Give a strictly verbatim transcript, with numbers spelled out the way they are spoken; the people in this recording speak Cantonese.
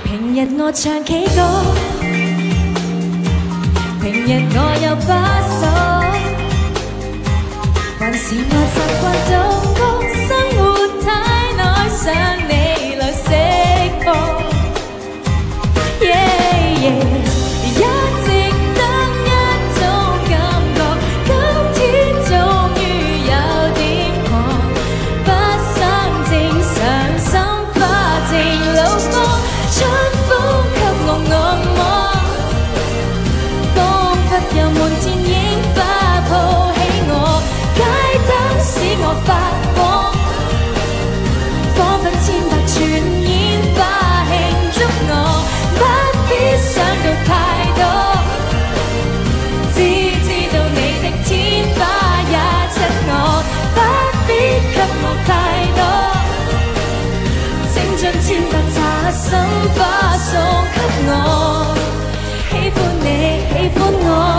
平日我唱 K 歌，平日我有把鎖，還是我習慣到我生活太耐，想你來釋放。Yeah, yeah, 一直得一種感覺，今天終於有點狂，不生正常心花正怒放，春風給我按摩，彷彿有滿天櫻花抱起我，街燈使我發光，彷彿千百串煙花慶祝我，不必想到太多，只知道你的天花也窒我，不必給我太多，請將千百茶心花送給我，喜歡你，喜歡我。